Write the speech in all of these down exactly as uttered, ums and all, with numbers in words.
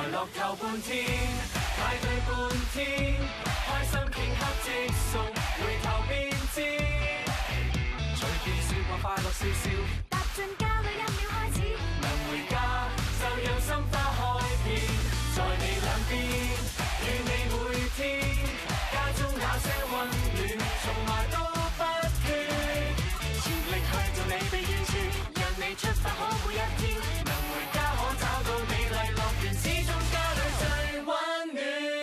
樂透半天，派對半天，開心頃刻即送，回頭便知，隨便說話快樂笑笑，踏進家裏一秒開始，能回家就讓心花開遍，在你兩邊，與你每天，家中那些溫暖，從來都不缺，全力去做你被完全，讓你出發好每一天，能回家可找到美麗樂園，始終家裏最溫暖。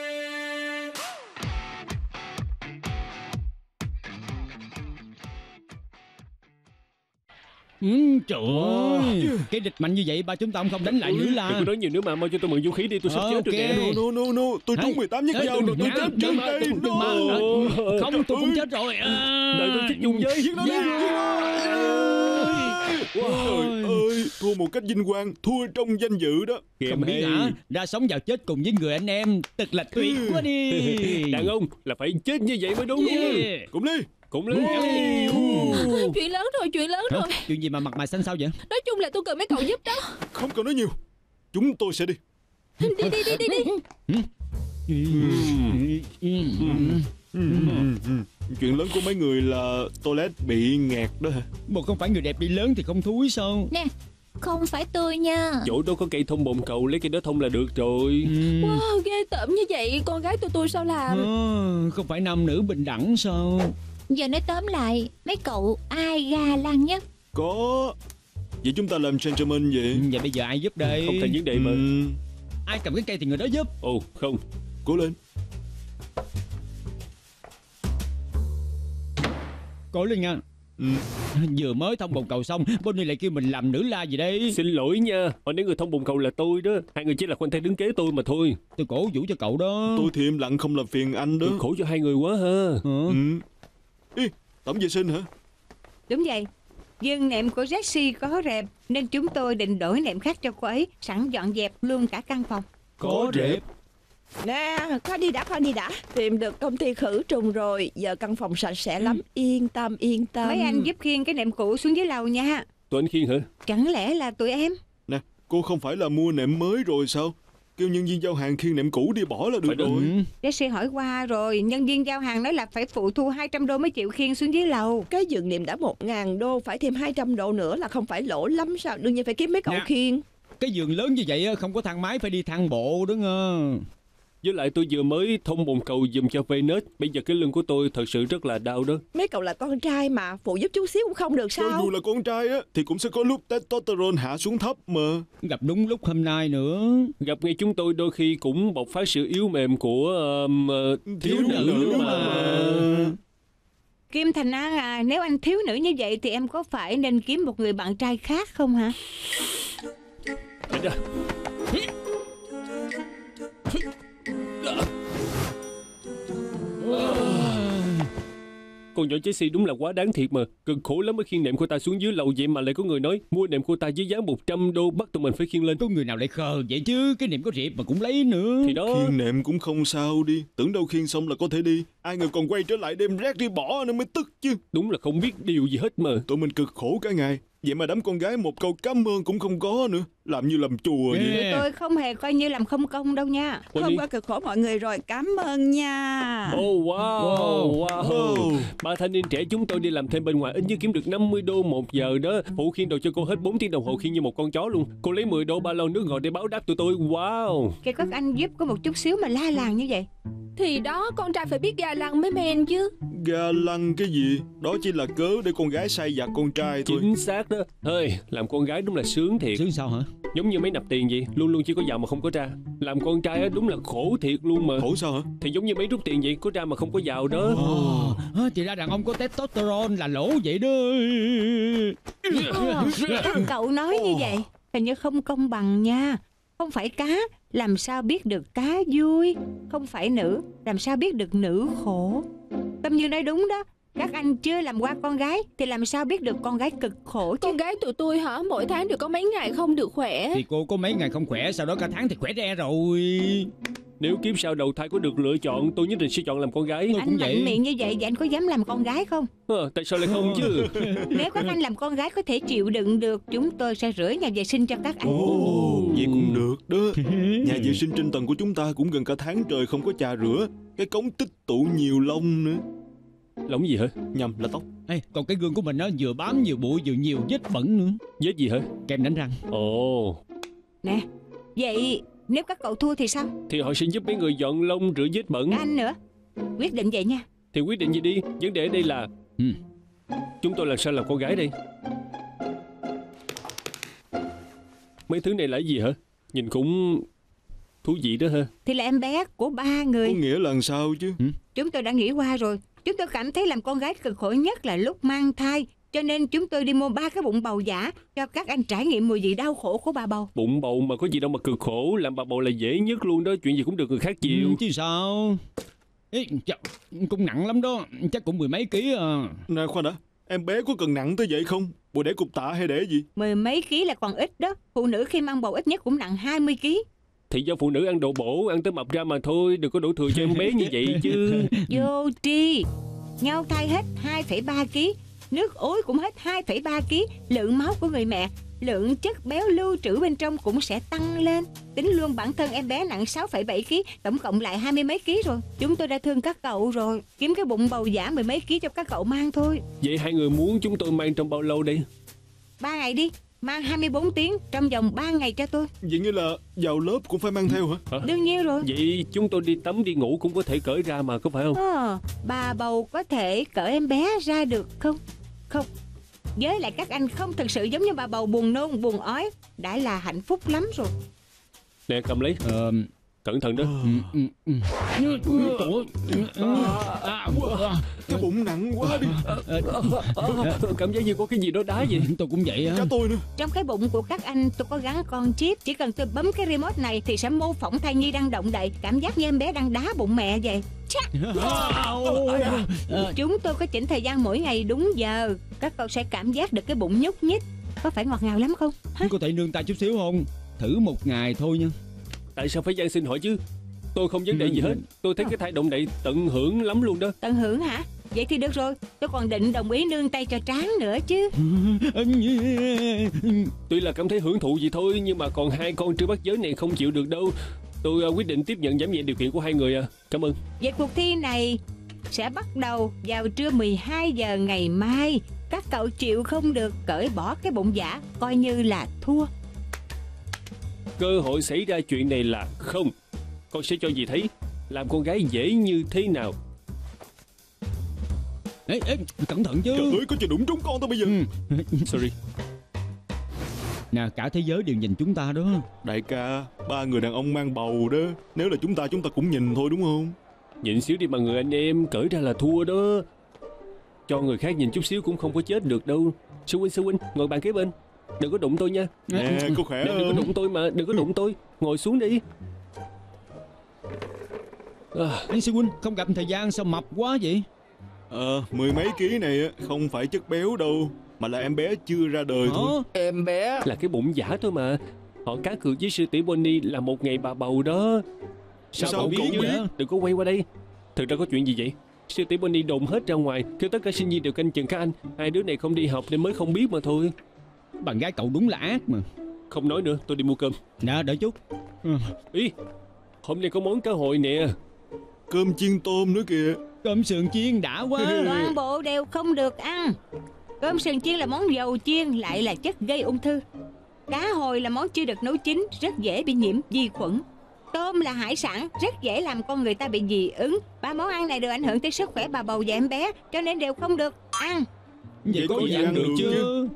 Ừ, trời ơi, cái địch mạnh như vậy ba chúng ta không đánh lại nữa là. Đừng có nói nhiều nữa mà, mau cho tôi mượn vũ khí đi, tôi sắp chết rồi nè. No no no, tôi trúng mười tám nhát dao rồi, tôi chết trước đây. Không, tôi cũng chết rồi. Đợi tôi chết chung với. Trời ơi, thua một cách vinh quang, thua trong danh dự đó. Không biết hả, ra sống vào chết cùng với người anh em, thật là tuyệt quá đi. Đàn ông là phải chết như vậy mới đúng. Cùng đi. Cũng lên. Chuyện lớn rồi, chuyện lớn rồi. Hả? Chuyện gì mà mặt mày xanh xao vậy? Nói chung là tôi cần mấy cậu giúp đó. Không cần nói nhiều, chúng tôi sẽ đi. Đi đi đi đi đi. Chuyện lớn của mấy người là toilet bị nghẹt đó hả? Bộ không phải người đẹp đi lớn thì không thúi sao? Nè, không phải tôi nha. Chỗ đó có cây thông bồn cầu, lấy cây đó thông là được rồi. Wow, ghê tởm như vậy, con gái tụi tôi sao làm? À, không phải nam nữ bình đẳng sao? Giờ nói tóm lại, mấy cậu ai ga lăng nhất? Có. Vậy chúng ta làm gentleman vậy. Vậy bây giờ ai giúp đây? Không thành vấn đề mà. Ừ. Ai cầm cái cây thì người đó giúp. Ồ không. Cố lên. Cố lên nha. Ừ. Vừa mới thông bồn cầu xong, Bonnie lại kêu mình làm nữ la gì đây? Xin lỗi nha, hồi nãy người thông bồn cầu là tôi đó. Hai người chỉ là khoanh tay đứng kế tôi mà thôi. Tôi cổ vũ cho cậu đó. Tôi thì im lặng không làm phiền anh đó. Tôi khổ cho hai người quá ha. Ừ. Ừ. Ý, tổng vệ sinh hả? Đúng vậy. Nhưng nệm của Jessie có rệp nên chúng tôi định đổi nệm khác cho cô ấy, sẵn dọn dẹp luôn cả căn phòng. Có rệp. Nè, coi đi đã, coi đi đã. Tìm được công ty khử trùng rồi, giờ căn phòng sạch sẽ lắm. Yên tâm, yên tâm. Mấy anh giúp khiêng cái nệm cũ xuống dưới lầu nha. Tụi anh khiêng hả? Chẳng lẽ là tụi em? Nè, cô không phải là mua nệm mới rồi sao? Kêu nhân viên giao hàng khiêng nệm cũ đi bỏ là được Phải rồi. Jessie hỏi qua rồi, nhân viên giao hàng nói là phải phụ thu hai trăm đô mới chịu khiêng xuống dưới lầu. Cái giường nệm đã một ngàn đô, phải thêm hai trăm đô nữa là không phải lỗ lắm sao? Đương nhiên phải kiếm mấy cậu Nè. khiêng. Cái giường lớn như vậy không có thang máy, phải đi thang bộ đó nghe. Với lại tôi vừa mới thông bồn cầu giùm cho Venus. Bây giờ cái lưng của tôi thật sự rất là đau đó. Mấy cậu là con trai mà, phụ giúp chút xíu cũng không được sao? Cho dù là con trai á thì cũng sẽ có lúc testosterone hạ xuống thấp mà. Gặp đúng lúc hôm nay nữa. Gặp ngay chúng tôi đôi khi cũng bộc phát sự yếu mềm của um, uh, thiếu, thiếu nữ, nữ mà, mà. Kim Thành An à, nếu anh thiếu nữ như vậy thì em có phải nên kiếm một người bạn trai khác không hả? Con nhỏ Jessie đúng là quá đáng thiệt mà. Cực khổ lắm mới khiêng nệm của ta xuống dưới lầu, vậy mà lại có người nói mua nệm của ta với giá một trăm đô, bắt tụi mình phải khiêng lên. Có người nào lại khờ vậy chứ, cái nệm có rệp mà cũng lấy nữa. Thì đó. Khiêng nệm cũng không sao đi, tưởng đâu khiêng xong là có thể đi. Ai ngờ còn quay trở lại đem rác đi bỏ nên mới tức chứ. Đúng là không biết điều gì hết mà. Tụi mình cực khổ cả ngày, vậy mà đám con gái một câu cảm ơn cũng không có nữa. Làm như làm chùa vậy. Tụi tôi không hề coi như làm không công đâu nha. Hôm qua cực khổ mọi người rồi, cảm ơn nha. Oh wow, wow, wow. Wow. Ba thanh niên trẻ chúng tôi đi làm thêm bên ngoài ít nhất kiếm được năm mươi đô một giờ đó. Phụ khiêng đồ cho cô hết bốn tiếng đồng hồ khiêng như một con chó luôn. Cô lấy mười đô ba lon nước ngọt để báo đáp tụi tôi. Wow. Cái các anh giúp có một chút xíu mà la làng như vậy. Thì đó, con trai phải biết ga lăng mới men chứ. Ga lăng cái gì? Đó chỉ là cớ để con gái sai vặt con trai thôi. Chính xác đó. Hơi, làm con gái đúng là sướng thiệt. Sướng sao hả? Giống như mấy nạp tiền vậy, luôn luôn chỉ có vào mà không có ra. Làm con trai á đúng là khổ thiệt luôn mà. Khổ sao hả? Thì giống như mấy rút tiền vậy, có ra mà không có vào đó. Ồ, à, thì ra đàn ông có testosterone là lỗ vậy đó. Ờ, cậu nói như vậy hình như không công bằng nha. Không phải cá làm sao biết được cá vui, không phải nữ làm sao biết được nữ khổ. Tâm Như nói đúng đó. Các anh chưa làm qua con gái thì làm sao biết được con gái cực khổ chứ. Con gái tụi tôi hả, mỗi tháng đều có mấy ngày không được khỏe. Thì cô có mấy ngày không khỏe, sau đó cả tháng thì khỏe re rồi. Nếu kiếp sau đầu thai có được lựa chọn, tôi nhất định sẽ chọn làm con gái. Tôi Anh cũng vậy. mạnh miệng như vậy, vậy anh có dám làm con gái không? À, tại sao lại không chứ? Nếu các anh làm con gái có thể chịu đựng được, chúng tôi sẽ rửa nhà vệ sinh cho các anh. Ồ, vậy cũng được đó. Nhà vệ sinh trên tầng của chúng ta cũng gần cả tháng trời không có chà rửa. Cái cống tích tụ nhiều lông nữa. Lông gì hả? Nhầm, là tóc. Ê, còn cái gương của mình nó vừa bám nhiều bụi vừa nhiều vết bẩn nữa. Vết gì hả? Kem đánh răng. Ồ, Nè, vậy nếu các cậu thua thì sao? thì họ sẽ giúp mấy người dọn lông rửa vết bẩn. Cả anh nữa. Quyết định vậy nha. Thì quyết định gì đi. Vấn đề ở đây là Ừ. chúng tôi làm sao làm con gái đây? Mấy thứ này là gì hả? Nhìn cũng thú vị đó ha. Thì là em bé của ba Có người. nghĩa là làm sao chứ? Chúng tôi đã nghĩ qua rồi. Chúng tôi cảm thấy làm con gái cực khổ nhất là lúc mang thai. Cho nên chúng tôi đi mua ba cái bụng bầu giả cho các anh trải nghiệm mùi vị đau khổ của bà bầu. Bụng bầu mà có gì đâu mà cực khổ. Làm bà bầu là dễ nhất luôn đó. Chuyện gì cũng được người khác chịu. Ừ, chứ sao. Ê, chà, cũng nặng lắm đó. Chắc cũng mười mấy ký à. Nè khoan đã, em bé có cần nặng tới vậy không? Bộ để cục tạ hay để gì? Mười mấy ký là còn ít đó. Phụ nữ khi mang bầu ít nhất cũng nặng hai mươi ký. Thì do phụ nữ ăn đồ bổ, ăn tới mập ra mà thôi. Đừng có đổ thừa cho em bé như vậy chứ. Vô tri. Nhau thai hết hai phẩy ba ký. Nước ối cũng hết hai phẩy ba ký. Lượng máu của người mẹ, lượng chất béo lưu trữ bên trong cũng sẽ tăng lên. Tính luôn bản thân em bé nặng sáu phẩy bảy ký, tổng cộng lại hai mươi mấy ký rồi. Chúng tôi đã thương các cậu rồi. Kiếm cái bụng bầu giả mười mấy ký cho các cậu mang thôi. Vậy hai người muốn chúng tôi mang trong bao lâu đây? Ba ngày đi. Mang hai mươi bốn tiếng trong vòng ba ngày cho tôi. Vậy nghĩa là vào lớp cũng phải mang theo hả? Đương nhiên rồi. Vậy chúng tôi đi tắm đi ngủ cũng có thể cởi ra mà, có phải không? Ờ, bà bầu có thể cởi em bé ra được không? Không. Với lại các anh không thực sự giống như bà bầu buồn nôn, buồn ói. Đã là hạnh phúc lắm rồi. Nè, cầm lấy. Ờ, Cẩn thận đó. ừ, ừ, ừ. Trời ơi. À, à, Cái bụng nặng quá đi. Cảm giác như có cái gì đó đá vậy. tôi cũng vậy á. Cả tôi nữa. Trong cái bụng của các anh tôi có gắn con chip. Chỉ cần tôi bấm cái remote này thì sẽ mô phỏng thai nhi đang động đậy. Cảm giác như em bé đang đá bụng mẹ vậy. Chắc. Chúng tôi có chỉnh thời gian mỗi ngày đúng giờ. Các cậu sẽ cảm giác được cái bụng nhúc nhích. Có phải ngọt ngào lắm không? Hả? Có thể nương tay chút xíu không? Thử một ngày thôi nha. Tại sao phải van xin hỏi chứ? Tôi không vấn đề gì hết. Tôi thấy cái thai động đậy tận hưởng lắm luôn đó. Tận hưởng hả? Vậy thì được rồi. Tôi còn định đồng ý nương tay cho Tráng nữa chứ. Tuy là cảm thấy hưởng thụ gì thôi, nhưng mà còn hai con chưa bắt giới này không chịu được đâu. Tôi uh, quyết định tiếp nhận giảm nhẹ điều kiện của hai người à. Cảm ơn. Vậy cuộc thi này sẽ bắt đầu vào trưa mười hai giờ ngày mai. Các cậu chịu không được cởi bỏ cái bụng giả, coi như là thua. Cơ hội xảy ra chuyện này là không. Con sẽ cho dì thấy làm con gái dễ như thế nào. Ê, ê, cẩn thận chứ. Trời ơi, có chuyện đụng trúng con tôi bây giờ. Ừ. Sorry. Nè, cả thế giới đều nhìn chúng ta đó. Đại ca, ba người đàn ông mang bầu đó. Nếu là chúng ta, chúng ta cũng nhìn thôi đúng không? Nhịn xíu đi mà người anh em, cởi ra là thua đó. Cho người khác nhìn chút xíu cũng không có chết được đâu. Sư huynh, sư huynh, ngồi bàn kế bên. Đừng có đụng tôi nha. Nè, có khỏe Nè, đừng có không? đụng tôi mà, đừng có đụng tôi. Ngồi xuống đi. À, Anh sư huynh, không gặp thời gian sao mập quá vậy? Ờ, mười mấy ký này á, không phải chất béo đâu, mà là em bé chưa ra đời thôi. Hả? Em bé. là cái bụng giả thôi mà. Họ cá cược với sư tỷ Bonnie là một ngày bà bầu đó. Sao, Sao cậu biết cậu vậy? biết? Đừng có quay qua đây. Thực ra có chuyện gì vậy? Sư tỷ Bonnie đồn hết ra ngoài, kêu tất cả sinh viên đều canh chừng các anh. Hai đứa này không đi học nên mới không biết mà thôi. Bạn gái cậu đúng là ác mà. Không nói nữa, tôi đi mua cơm. Nè, đợi chút. Ừ. Ý, hôm nay có món cá hồi nè. Cơm chiên tôm nữa kìa. Cơm sườn chiên đã quá. Toàn bộ đều không được ăn. Cơm sườn chiên là món dầu chiên, lại là chất gây ung thư. Cá hồi là món chưa được nấu chín, rất dễ bị nhiễm vi khuẩn. Tôm là hải sản, rất dễ làm con người ta bị dị ứng. Ba món ăn này đều ảnh hưởng tới sức khỏe bà bầu và em bé, cho nên đều không được ăn. Vậy, Vậy có có gì gì ăn ăn được được chứ? chứ?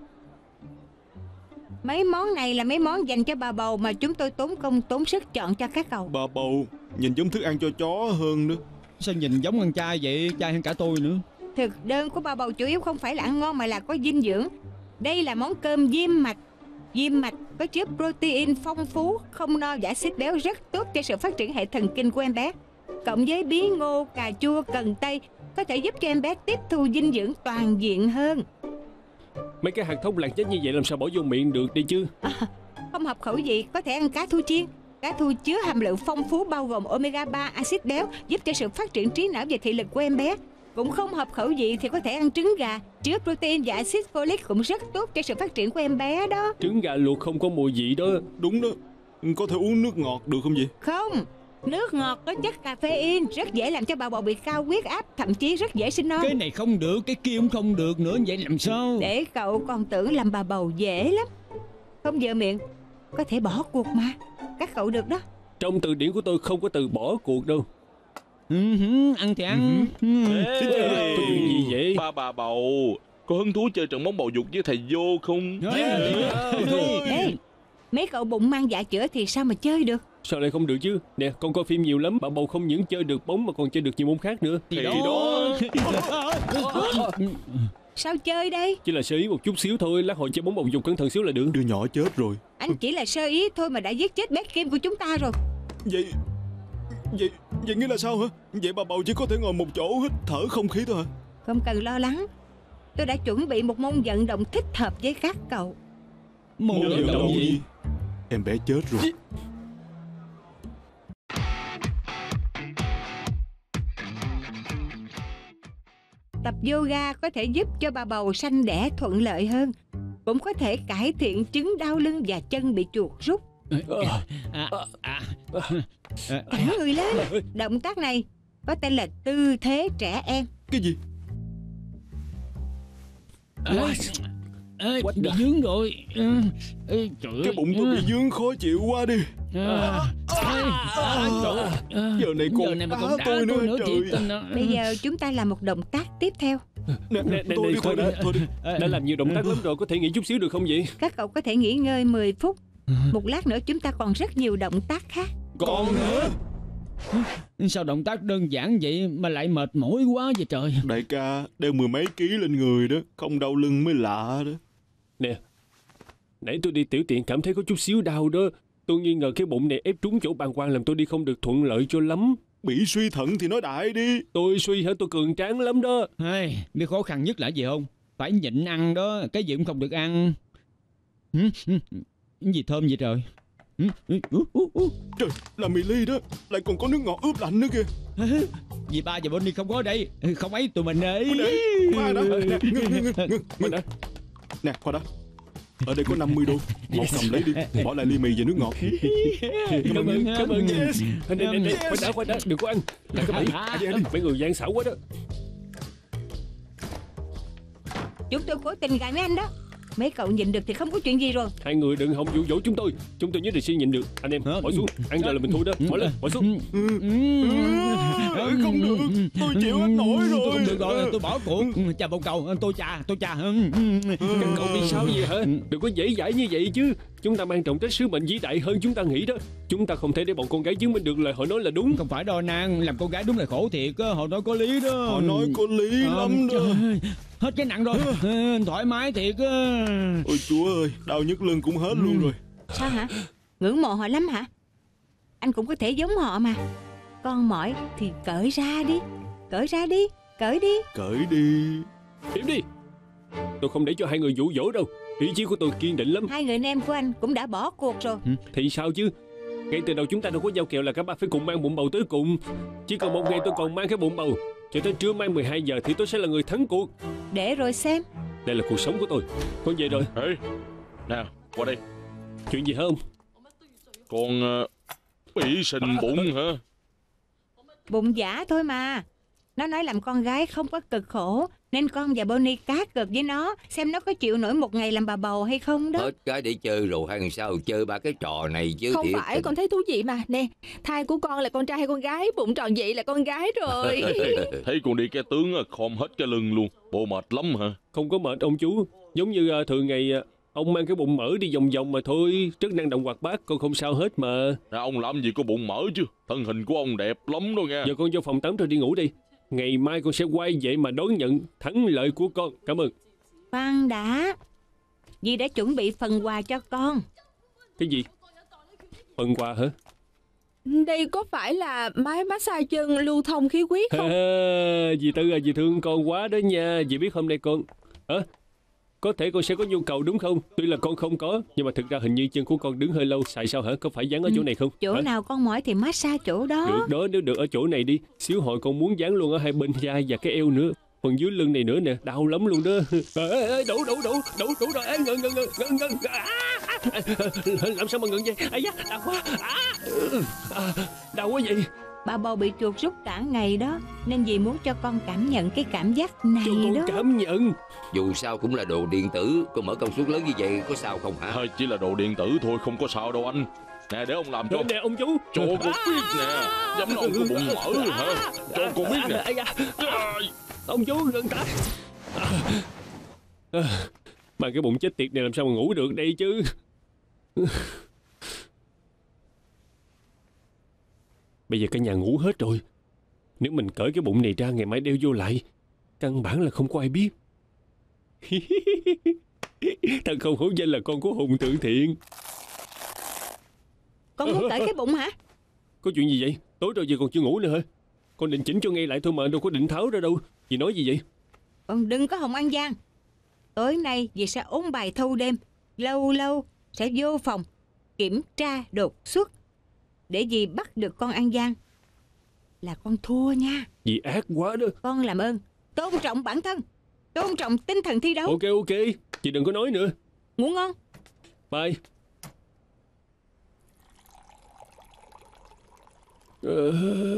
Mấy món này là mấy món dành cho bà bầu mà chúng tôi tốn công tốn sức chọn cho các cậu. Bà bầu, nhìn giống thức ăn cho chó hơn nữa. Sao nhìn giống ăn chay vậy? Chay hơn cả tôi nữa. Thực đơn của bà bầu chủ yếu không phải là ăn ngon mà là có dinh dưỡng. Đây là món cơm diêm mạch. Diêm mạch có chứa protein phong phú, không no và axit béo rất tốt cho sự phát triển hệ thần kinh của em bé. Cộng với bí ngô, cà chua, cần tây có thể giúp cho em bé tiếp thu dinh dưỡng toàn diện hơn. Mấy cái hạt thông lạc chết như vậy làm sao bỏ vô miệng được đi chứ? Không hợp khẩu vị có thể ăn cá thu chiên. Cá thu chứa hàm lượng phong phú bao gồm omega ba, axit béo, giúp cho sự phát triển trí não và thị lực của em bé. Cũng không hợp khẩu vị thì có thể ăn trứng gà, chứa protein và axit folic cũng rất tốt cho sự phát triển của em bé đó. Trứng gà luộc không có mùi vị đó. Đúng đó. Có thể uống nước ngọt được không vậy? Không, nước ngọt có chất caffeine, rất dễ làm cho bà bầu bị cao huyết áp, thậm chí rất dễ sinh non. Cái này không được, cái kia cũng không được nữa, vậy làm sao? Để cậu còn tưởng làm bà bầu dễ lắm. Không dơ miệng, có thể bỏ cuộc mà. Các cậu được đó. Trong từ điển của tôi không có từ bỏ cuộc đâu. Ừ, hứ, ăn thì ăn. Ừ. Ê, có chuyện gì vậy? Ba bà bầu, có hứng thú chơi trận bóng bầu dục với thầy vô không? Yeah. Ê, mấy cậu bụng mang dạ chữa thì sao mà chơi được? Sao lại không được chứ? Nè, con coi phim nhiều lắm. Bà bầu không những chơi được bóng mà còn chơi được nhiều môn khác nữa. Thì đó. Sao chơi đây? Chỉ là sơ ý một chút xíu thôi. Lát hồi chơi bóng bầu dục cẩn thận xíu là được. Đứa nhỏ chết rồi. Anh chỉ là sơ ý thôi mà đã giết chết bé Kim của chúng ta rồi. Vậy Vậy Vậy nghĩa là sao hả? Vậy bà bầu chỉ có thể ngồi một chỗ hít thở không khí thôi hả? Không cần lo lắng. Tôi đã chuẩn bị một môn vận động thích hợp với các cậu. Môn vận động gì? Em bé chết rồi. Tập yoga có thể giúp cho bà bầu sanh đẻ thuận lợi hơn. Cũng có thể cải thiện chứng đau lưng và chân bị chuột rút. À, à, à. Thẳng người lên. Động tác này có tên là tư thế trẻ em. Cái gì? À, à, bị dướng rồi. À, ê, trời Cái ơi. bụng tôi bị dướng khó chịu quá đi. À, à, à, trời ơi. À, Giờ này còn giờ này mà đá còn đá tôi nữa, nữa trời. chị tin đó. Bây giờ chúng ta làm một động tác tiếp theo. Nè, Nè, nè, thôi nè, đi, thôi thôi đi, đã. thôi đi. Đã làm nhiều động tác lắm rồi. Có thể nghỉ chút xíu được không vậy? Các cậu có thể nghỉ ngơi mười phút. Một lát nữa chúng ta còn rất nhiều động tác khác. Còn nữa. Sao động tác đơn giản vậy mà lại mệt mỏi quá vậy trời? Đại ca, đeo mười mấy ký lên người đó, không đau lưng mới lạ đó. Nè, nãy tôi đi tiểu tiện cảm thấy có chút xíu đau đó. Tôi nghi ngờ cái bụng này ép trúng chỗ bàng quang làm tôi đi không được thuận lợi cho lắm. Bị suy thận thì nói đại đi. Tôi suy hả? Tôi cường tráng lắm đó. Hey, biết khó khăn nhất là gì không? Phải nhịn ăn đó, cái gì cũng không được ăn. Hử? Hử? Cái gì thơm vậy trời? Hử? Hử? Hử? Hử? Trời, là mì ly đó, lại còn có nước ngọt ướp lạnh nữa kìa. Dì ba và Bonnie không có đây, không ấy tụi mình ấy. Khoan đã, nè, ngưng, ngưng, ngưng, ngưng, ngưng. Nè, khoan đã. Ở đây có năm mươi đô, một cầm lấy đi, bỏ lại ly mì và nước ngọt. Cảm ơn, Cảm ơn. yes. Nè, nè, nè, khoan đã, khoan đã, đừng có ăn. Là các bạn, À, mấy người gian xảo quá đó. Chúng tôi cố tình gài mấy anh đó. Mấy cậu nhịn được thì không có chuyện gì rồi. Hai người đừng hòng dụ dỗ chúng tôi. Chúng tôi nhất định sẽ nhịn được. Anh em, bỏ xuống. Ăn giờ là mình thua đó. Bỏ lên, bỏ xuống. Không được, tôi chịu hết nổi rồi. Không được rồi, tôi bỏ cuộc. Chà bông cầu, tôi cha, tôi cha. Các cậu bị sao vậy hả? Đừng có dễ dãi như vậy chứ. Chúng ta mang trọng trách sứ mệnh vĩ đại hơn chúng ta nghĩ đó. Chúng ta không thể để bọn con gái chứng minh được lời họ nói là đúng. Không phải đâu Nan, làm con gái đúng là khổ thiệt á, họ nói có lý đó. Họ nói có lý Ờ, lắm đó. trời ơi, hết cái nặng rồi, ờ, thoải mái thiệt á. Ôi Chúa ơi, đau nhức lưng cũng hết luôn rồi. Sao hả? Ngưỡng mộ họ lắm hả? Anh cũng có thể giống họ mà. Con mỏi thì cởi ra đi. Cởi ra đi, cởi đi. Cởi đi. Im đi. Tôi không để cho hai người dụ dỗ đâu. Ý chí của tôi kiên định lắm. Hai người anh em của anh cũng đã bỏ cuộc rồi. Thì sao chứ? Ngay từ đầu chúng ta đâu có giao kèo là cả ba phải cùng mang bụng bầu tới cùng. Chỉ còn một ngày tôi còn mang cái bụng bầu. Cho tới trưa mai mười hai giờ thì tôi sẽ là người thắng cuộc. Để rồi xem. Đây là cuộc sống của tôi. Con về rồi. Ê, nào, qua đây. Chuyện gì hả ông? Con uh, bị sình bụng hả? Bụng giả thôi mà. Nó nói làm con gái không có cực khổ, nên con và Bonnie cá cược với nó, xem nó có chịu nổi một ngày làm bà bầu hay không đó. Hết cái để chơi rồi hay làm sao chơi ba cái trò này chứ. Không thiệt phải, tình. con thấy thú vị mà. Nè, thai của con là con trai hay con gái, bụng tròn vậy là con gái rồi. Thấy con đi cái tướng á, khom hết cái lưng luôn. Bộ mệt lắm hả? Không có mệt ông chú. Giống như uh, thường ngày uh, ông mang cái bụng mỡ đi vòng vòng mà thôi. Rất năng động hoạt bát, con không sao hết mà. Nè, ông làm gì có bụng mỡ chứ. Thân hình của ông đẹp lắm đó nha. Giờ con vô phòng tắm rồi đi ngủ đi. Ngày mai con sẽ quay về mà đón nhận thắng lợi của con. Cảm ơn. Khoan đã. Dì đã chuẩn bị phần quà cho con. Cái gì? Phần quà hả? Đây có phải là máy massage chân lưu thông khí huyết không? À, dì Tư à, dì thương con quá đó nha. Dì biết hôm nay con... Hả? Có thể con sẽ có nhu cầu đúng không? Tuy là con không có, nhưng mà thực ra hình như chân của con đứng hơi lâu. Tại sao hả? Có phải dán ở chỗ này không? Chỗ hả? nào con mỏi thì massage chỗ đó. Được đó, nếu được ở chỗ này đi. Xíu hồi con muốn dán luôn ở hai bên vai và cái eo nữa. Phần dưới lưng này nữa nè, đau lắm luôn đó. Ê, ê, đủ đủ đủ đủ đủ rồi. Ê, ngừng ngừng ngừng ngừng ngừng. À, à, làm sao mà ngừng vậy? Ây da, đau quá. À, à, đau quá vậy. Bà bầu bị chuột rút cả ngày đó, nên dì muốn cho con cảm nhận cái cảm giác này Cho con đó. cảm nhận. Dù sao cũng là đồ điện tử, con mở công suất lớn như vậy có sao không hả? Hơi chỉ là đồ điện tử thôi, không có sao đâu anh. Nè, để ông làm cho. Nè ông chú. Cho con biết nè. Dám nói ông có bụng mỡ hả? Cho con biết nè. Ây da. Ông chú ngừng tay. À, mà cái bụng chết tiệt này làm sao mà ngủ được đây chứ? Bây giờ cả nhà ngủ hết rồi. Nếu mình cởi cái bụng này ra ngày mai đeo vô lại, căn bản là không có ai biết. Thật không hổ danh là con của Hùng Thượng Thiện. Con muốn cởi cái bụng hả? Có chuyện gì vậy? Tối rồi giờ còn chưa ngủ nữa hả? Con định chỉnh cho ngay lại thôi mà, đâu có định tháo ra đâu. Dì nói gì vậy? Con đừng có hòng ăn gian. Tối nay dì sẽ ôn bài thâu đêm. Lâu lâu sẽ vô phòng kiểm tra đột xuất. Để dì bắt được con ăn gian là con thua nha. Dì ác quá đó. Con làm ơn tôn trọng bản thân, tôn trọng tinh thần thi đấu. Ok ok, chị đừng có nói nữa. Ngủ ngon. Bye. Ờ...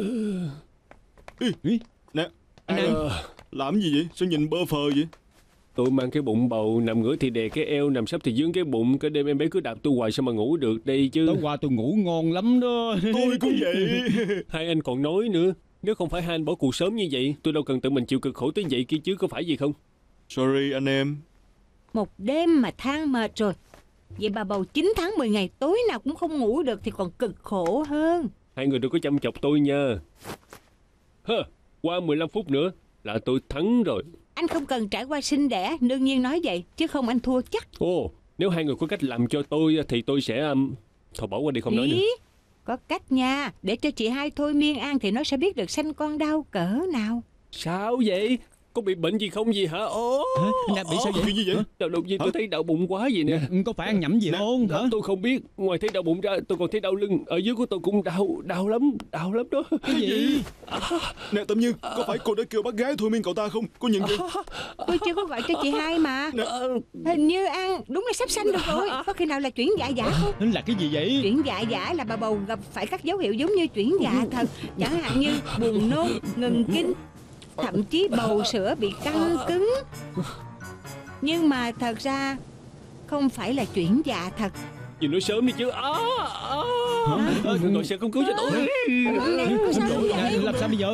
Ê, nè, Anh à, làm gì vậy? Sao nhìn bơ phờ vậy? Tôi mang cái bụng bầu, nằm ngửa thì đè cái eo, nằm sấp thì dướng cái bụng. Cả đêm em bé cứ đạp tôi hoài sao mà ngủ được đây chứ. Tối qua tôi ngủ ngon lắm đó. Tôi cũng vậy. Hai anh còn nói nữa. Nếu không phải hai anh bỏ cuộc sớm như vậy, tôi đâu cần tự mình chịu cực khổ tới vậy kia chứ, có phải gì không? Sorry anh em. Một đêm mà than mệt rồi. Vậy bà bầu chín tháng mười ngày tối nào cũng không ngủ được thì còn cực khổ hơn. Hai người đừng có chăm chọc tôi nha. Hơ, qua mười lăm phút nữa là tôi thắng rồi. Anh không cần trải qua sinh đẻ, đương nhiên nói vậy, chứ không anh thua chắc. Ồ, nếu hai người có cách làm cho tôi thì tôi sẽ... Um... Thôi bỏ qua đi, không nói nữa. Ý, có cách nha, để cho chị hai thôi miên an thì nó sẽ biết được sanh con đau cỡ nào. Sao vậy? Có bị bệnh gì không gì hả? Ồ, Hả? Anh Nam bị sao vậy? Chuyện gì vậy? Đau đột nhiên tôi thấy đau bụng quá vậy nè. Có phải ăn nhẩm gì không hả? Tôi không biết. Ngoài thấy đau bụng ra, tôi còn thấy đau lưng. Ở dưới của tôi cũng đau, đau lắm, đau lắm đó. Cái gì? Nè Tâm Như, có phải cô đã kêu bác gái thôi miên cậu ta không? Cô nhận gì? Tôi chưa có gọi cho chị hai mà. Hình như An đúng là sắp sanh được rồi. Có khi nào là chuyển dạ giả không? Là cái gì vậy? Chuyển dạ giả là bà bầu gặp phải các dấu hiệu giống như chuyển dạ thật. Chẳng hạn như buồn nôn, ngừng kinh, thậm chí bầu sữa bị căng cứng. Nhưng mà thật ra không phải là chuyển dạ thật. Chị nói sớm đi chứ. À, à. Tôi sẽ không cứu cho tôi. Làm sao bây giờ?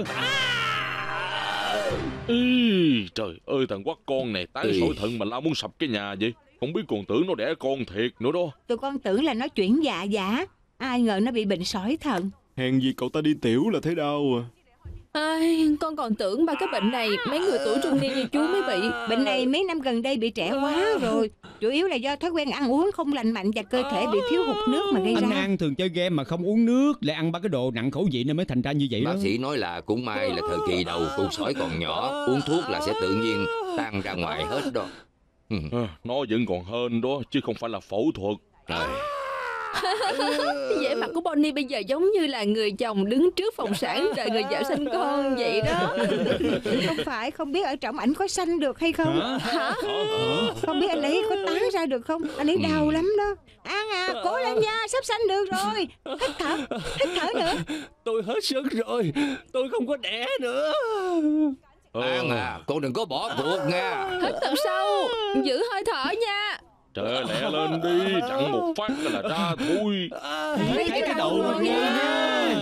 Ý, trời ơi, thằng quắc con này tán sỏi thận mà lao muốn sập cái nhà vậy. Không biết còn tưởng nó đẻ con thiệt nữa đó. Tụi con tưởng là nó chuyển dạ giả, ai ngờ nó bị bệnh sỏi thận. Hèn gì cậu ta đi tiểu là thấy đau à. Ai, con còn tưởng ba cái bệnh này mấy người tuổi trung niên như chú mới bị. Bệnh này mấy năm gần đây bị trẻ quá rồi. Chủ yếu là do thói quen ăn uống không lành mạnh và cơ thể bị thiếu hụt nước mà gây Anh ra. An thường chơi game mà không uống nước, lại ăn ba cái đồ nặng khẩu vị nên mới thành ra như vậy đó. Bác sĩ nói là cũng may là thời kỳ đầu cục sỏi còn nhỏ, uống thuốc là sẽ tự nhiên tan ra ngoài hết đó. À, nó vẫn còn hơn đó, chứ không phải là phẫu thuật. Trời. Vẻ mặt của Bonnie bây giờ giống như là người chồng đứng trước phòng sản đợi người vợ sinh con vậy đó. Không phải, không biết ở trong ảnh có sanh được hay không. Hả? Hả? Không biết anh ấy có tán ra được không. Anh ấy đau lắm đó. An à, cố lên nha, sắp sanh được rồi. Hít thở, hít thở nữa. Tôi hết sức rồi. Tôi không có đẻ nữa. An à, con đừng có bỏ cuộc nha. Hít thật sâu, giữ hơi thở nha. Trời ơi, lẹ lên đi, chặn một phát là ra thôi. Thấy cái đầu rồi nha.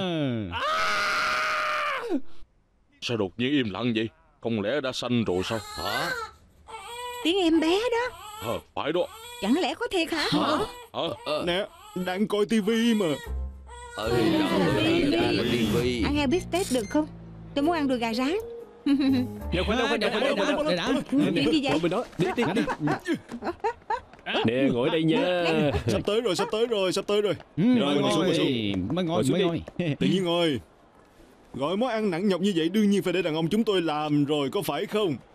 Sao đột nhiên im lặng vậy? Không lẽ đã sanh rồi sao? Hả? Tiếng em bé đó. Ờ, phải đó. Chẳng lẽ có thiệt hả? Ờ, Nè, đang coi tivi mà. Ơi, thì ra là tivi. Ăn heo bít tết được không? Tôi muốn ăn đùi gà rán. Nè, khoan đâu, khoan đâu, khoan đâu, khoan đâu. Đã, đã. Chuyện gì vậy? Ngồi bên đó, đi, đi, đi. Nè, ngồi đây nha. Sắp tới rồi, sắp tới rồi, sắp tới rồi. Ừ, Rồi, mới ngồi xuống, ngồi ngồi, xuống. mới ngồi, Ngồi xuống mới đi. ngồi. Tự nhiên ngồi. Gọi món ăn nặng nhọc như vậy đương nhiên phải để đàn ông chúng tôi làm rồi, có phải không?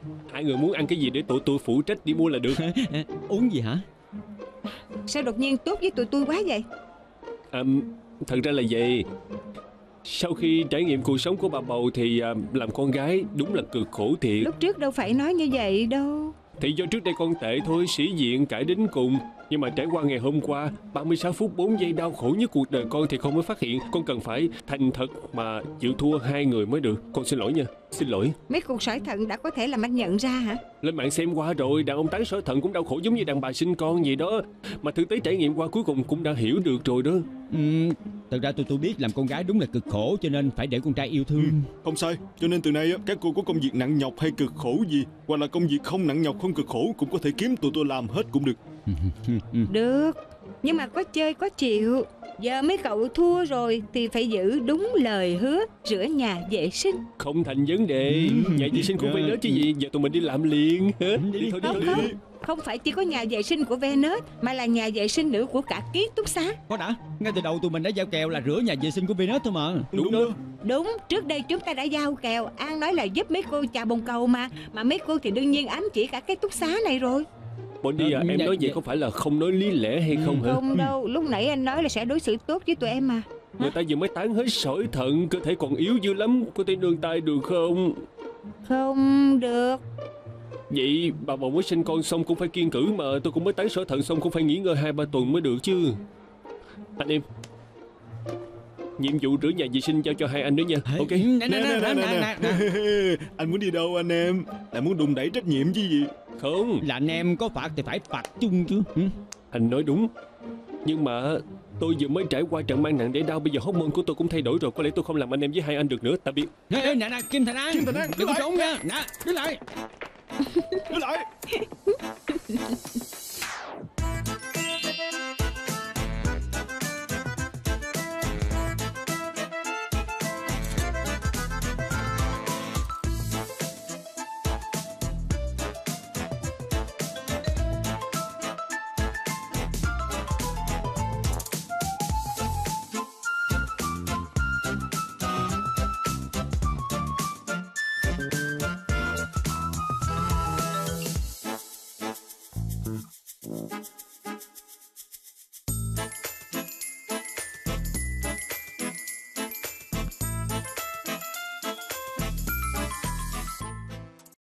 Hai người muốn ăn cái gì để tụi tôi phụ trách đi mua là được. Uống gì hả? Sao đột nhiên tốt với tụi tôi quá vậy? À, thật ra là vậy. Sau khi trải nghiệm cuộc sống của bà bầu thì à, làm con gái đúng là cực khổ thiệt. Lúc trước đâu phải nói như vậy đâu. Thì do trước đây con tệ thôi, sĩ diện cãi đến cùng. Nhưng mà trải qua ngày hôm qua, ba mươi sáu phút bốn giây đau khổ nhất cuộc đời con thì con mới phát hiện con cần phải thành thật mà chịu thua hai người mới được. Con xin lỗi nha, xin lỗi. Mấy cuộc sỏi thận đã có thể làm anh nhận ra hả? Lên mạng xem qua rồi, đàn ông tán sỏi thận cũng đau khổ giống như đàn bà sinh con vậy đó. Mà thực tế trải nghiệm qua cuối cùng cũng đã hiểu được rồi đó. Ừ, thật ra tụi tôi biết làm con gái đúng là cực khổ, cho nên phải để con trai yêu thương. Ừ, không sai. Cho nên từ nay á, các cô có công việc nặng nhọc hay cực khổ gì, hoặc là công việc không nặng nhọc không cực khổ, cũng có thể kiếm tụi tôi làm hết cũng được. Được, nhưng mà có chơi có chịu. Giờ mấy cậu thua rồi thì phải giữ đúng lời hứa rửa nhà vệ sinh. Không thành vấn đề. Nhà vệ sinh của Venus chứ gì. Giờ tụi mình đi làm liền. Đi, đi thôi, đi Không, thôi, không, đi. không phải chỉ có nhà vệ sinh của Venus, mà là nhà vệ sinh nữ của cả ký túc xá. Có đã, ngay từ đầu tụi mình đã giao kèo là rửa nhà vệ sinh của Venus thôi mà. Đúng, đúng đó. Đúng, trước đây chúng ta đã giao kèo. An nói là giúp mấy cô chà bồn cầu mà. Mà mấy cô thì đương nhiên ám chỉ cả cái túc xá này rồi. Bonnie à, Ờ, em dạ, nói vậy dạ. có phải là không nói lý lẽ hay không hả? Không đâu, lúc nãy anh nói là sẽ đối xử tốt với tụi em mà. Người ta vừa mới tán hết sỏi thận, cơ thể còn yếu dữ lắm. Có thể nương tay được không? Không được. Vậy bà bầu mới sinh con xong cũng phải kiêng cữ mà. Tôi cũng mới tán sỏi thận xong cũng phải nghỉ ngơi hai ba tuần mới được chứ. Anh em, nhiệm vụ rửa nhà vệ sinh giao cho hai anh nữa nha. Ok. Nè, nè, nè, nè, nè, nè, nè. Anh muốn đi đâu anh em? Lại muốn đùn đẩy trách nhiệm chứ gì? Không, Là anh em có phạt thì phải phạt chung chứ. Ừ. anh nói đúng. Nhưng mà tôi vừa mới trải qua trận mang nặng để đau. Bây giờ hormone của tôi cũng thay đổi rồi. Có lẽ tôi không làm anh em với hai anh được nữa. Tạm biệt. Ê, ê, nè, nè, Kim Thành An, Kim Thành An, đừng có đứng lại. trốn nha. Nè, đứng lại. Đứng lại.